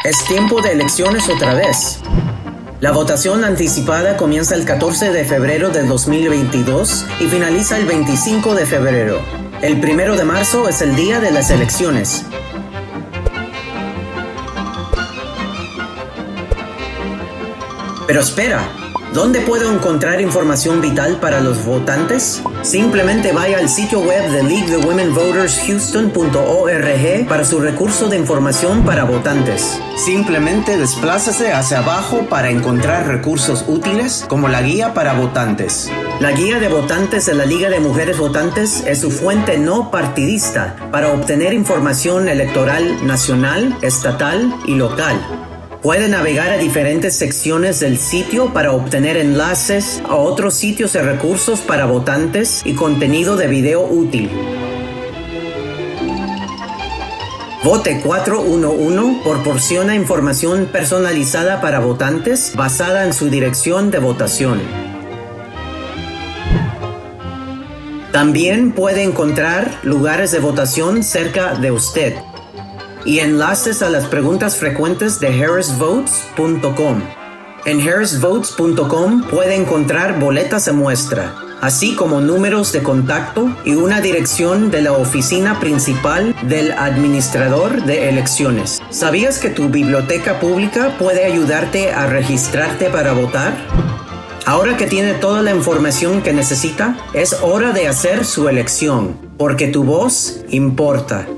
Es tiempo de elecciones otra vez. La votación anticipada comienza el 14 de febrero del 2022 y finaliza el 25 de febrero. El 1 de marzo es el día de las elecciones. Pero espera, ¿dónde puedo encontrar información vital para los votantes? Simplemente vaya al sitio web de LeagueTheWomenVotersHouston.org para su recurso de información para votantes. Simplemente desplácese hacia abajo para encontrar recursos útiles como la guía para votantes. La guía de votantes de la Liga de Mujeres Votantes es su fuente no partidista para obtener información electoral nacional, estatal y local. Puede navegar a diferentes secciones del sitio para obtener enlaces a otros sitios de recursos para votantes y contenido de video útil. Vote 411 proporciona información personalizada para votantes basada en su dirección de votación. También puede encontrar lugares de votación cerca de usted y enlaces a las preguntas frecuentes de harrisvotes.com. En harrisvotes.com puede encontrar boletas de muestra, así como números de contacto y una dirección de la oficina principal del administrador de elecciones. ¿Sabías que tu biblioteca pública puede ayudarte a registrarte para votar? Ahora que tiene toda la información que necesita, es hora de hacer su elección, porque tu voz importa.